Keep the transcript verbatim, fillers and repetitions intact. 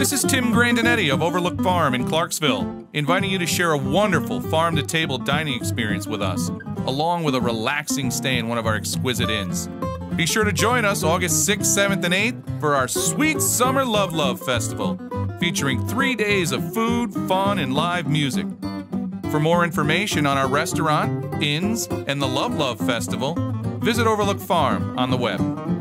This is Tim Grandinetti of Overlook Farm in Clarksville, inviting you to share a wonderful farm-to-table dining experience with us, along with a relaxing stay in one of our exquisite inns. Be sure to join us August sixth, seventh, and eighth for our Sweet Summer Love Love Festival, featuring three days of food, fun, and live music. For more information on our restaurant, inns, and the Love Love Festival, visit Overlook Farm on the web.